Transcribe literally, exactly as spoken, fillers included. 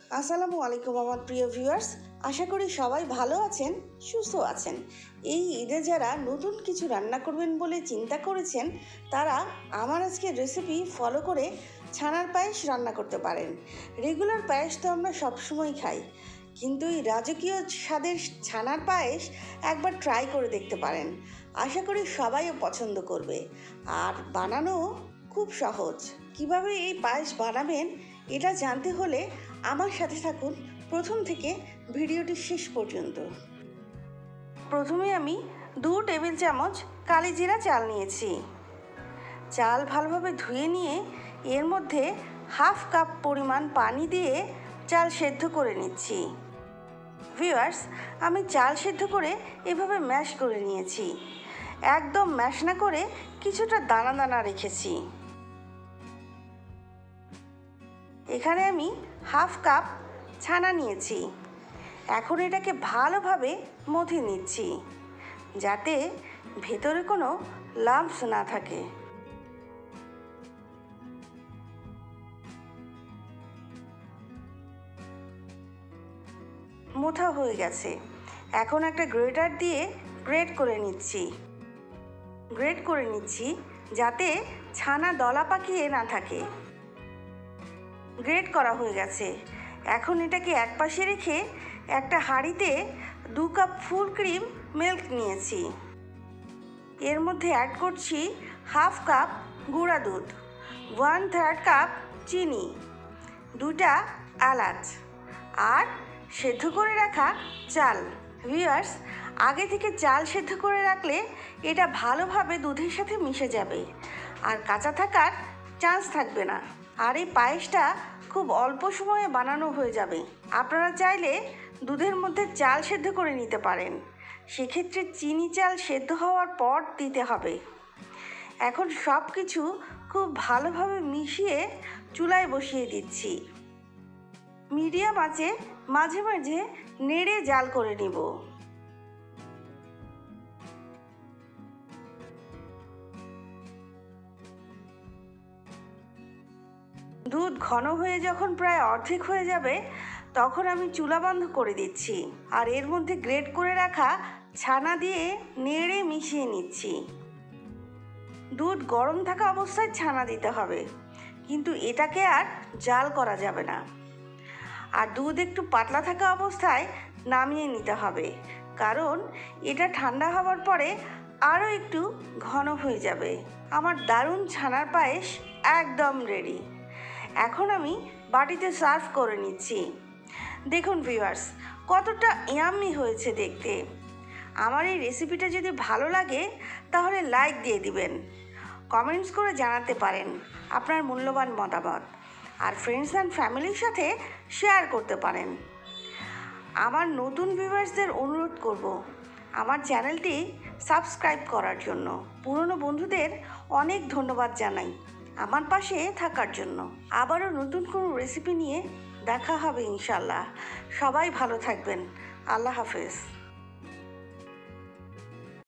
আসসালামু আলাইকুম আমার প্রিয় ভিউয়ার্স, আশা করি সবাই ভালো আছেন, সুস্থ আছেন। এই ঈদে যারা নতুন কিছু রান্না করবেন বলে চিন্তা করেছেন, তারা আমার আজকের রেসিপি ফলো করে ছানার পায়েস রান্না করতে পারেন। রেগুলার পায়েস তো আমরা সবসময় খাই, কিন্তু এই রাজকীয় স্বাদের ছানার পায়েস একবার ট্রাই করে দেখতে পারেন। আশা করি সবাইও পছন্দ করবে, আর বানানো খুব সহজ। কিভাবে এই পায়েস বানাবেন এটা জানতে হলে আমার সাথে থাকুন প্রথম থেকে ভিডিওটি শেষ পর্যন্ত। প্রথমে আমি দু টেবিল চামচ কালিজিরা চাল নিয়েছি। চাল ভালোভাবে ধুয়ে নিয়ে এর মধ্যে হাফ কাপ পরিমাণ পানি দিয়ে চাল সেদ্ধ করে নিচ্ছি। ভিউয়ার্স, আমি চাল সেদ্ধ করে এভাবে ম্যাশ করে নিয়েছি। একদম ম্যাশ না করে কিছুটা দানা দানা রেখেছি। এখানে আমি হাফ কাপ ছানা নিয়েছি। এখন এটাকে ভালোভাবে মথে নিচ্ছি, যাতে ভেতরে কোনো লাম্পস না থাকে। মোথা হয়ে গেছে। এখন একটা গ্রেটার দিয়ে গ্রেট করে নিচ্ছি গ্রেট করে নিচ্ছি যাতে ছানা দলা পাকিয়ে না থাকে। গ্রেট করা হয়ে গেছে। এখন এটাকে একপাশে রেখে একটা হাঁড়িতে দু কাপ ফুল ক্রিম মিল্ক নিয়েছি। এর মধ্যে অ্যাড করছি হাফ কাপ গুঁড়া দুধ, ওয়ান থার্ড কাপ চিনি, দুটা এলাচ আর সেদ্ধ করে রাখা চাল। ভিউয়ার্স, আগে থেকে চাল সেদ্ধ করে রাখলে এটা ভালোভাবে দুধের সাথে মিশে যাবে আর কাঁচা থাকার চান্স থাকবে না। আর এই পায়েসটা খুব অল্প সময়ে বানানো হয়ে যাবে। আপনারা চাইলে দুধের মধ্যে চাল সেদ্ধ করে নিতে পারেন, সেক্ষেত্রে চিনি চাল সেদ্ধ হওয়ার পর দিতে হবে। এখন সব কিছু খুব ভালোভাবে মিশিয়ে চুলায় বসিয়ে দিচ্ছি। মিডিয়াম আঁচে মাঝে মাঝে নেড়ে জাল করে নিব। দুধ ঘন হয়ে যখন প্রায় অর্ধেক হয়ে যাবে, তখন আমি চুলা বন্ধ করে দিচ্ছি আর এর মধ্যে গ্রেট করে রাখা ছানা দিয়ে নেড়ে মিশিয়ে নিচ্ছি। দুধ গরম থাকা অবস্থায় ছানা দিতে হবে, কিন্তু এটাকে আর জাল করা যাবে না। আর দুধ একটু পাতলা থাকা অবস্থায় নামিয়ে নিতে হবে, কারণ এটা ঠান্ডা হওয়ার পরে আরও একটু ঘন হয়ে যাবে। আমার দারুণ ছানার পায়েস একদম রেডি। এখন আমি বাটিতে সার্ভ করে নিচ্ছি। দেখুন ভিউয়ার্স, কতটা ইয়াম্মি হয়েছে দেখতে। আমার এই রেসিপিটা যদি ভালো লাগে তাহলে লাইক দিয়ে দিবেন, কমেন্টস করে জানাতে পারেন আপনার মূল্যবান মতামত, আর ফ্রেন্ডস অ্যান্ড ফ্যামিলির সাথে শেয়ার করতে পারেন। আমার নতুন ভিউয়ার্সদের অনুরোধ করব আমার চ্যানেলটি সাবস্ক্রাইব করার জন্য। পুরনো বন্ধুদের অনেক ধন্যবাদ জানাই আমার পাশে থাকার জন্য। আবারও নতুন কোনো রেসিপি নিয়ে দেখা হবে ইনশাল্লাহ। সবাই ভালো থাকবেন। আল্লাহ হাফেজ।